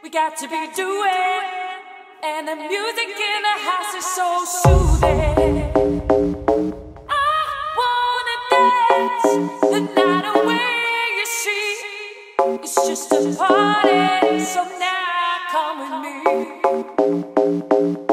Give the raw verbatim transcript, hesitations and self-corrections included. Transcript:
we got to be doing, and the music in the house is so soothing. I wanna dance the night away, you see. It's just a party, so now come with me.